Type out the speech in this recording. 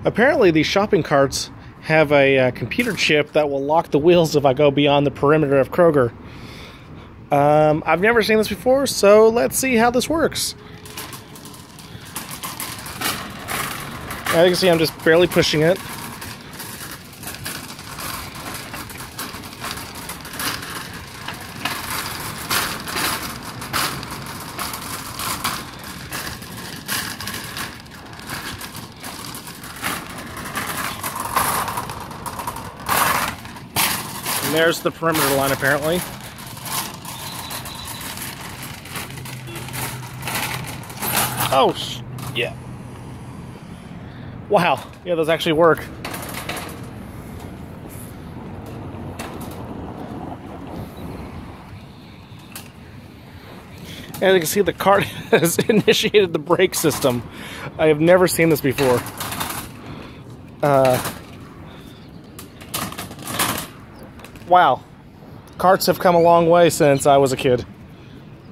Apparently, these shopping carts have a computer chip that will lock the wheels if I go beyond the perimeter of Kroger. I've never seen this before, so let's see how this works. As you can see, I'm just barely pushing it. And there's the perimeter line, apparently. Oh, yeah. Wow. Yeah, those actually work. As you can see, the cart has initiated the brake system. I have never seen this before. Wow. Carts have come a long way since I was a kid.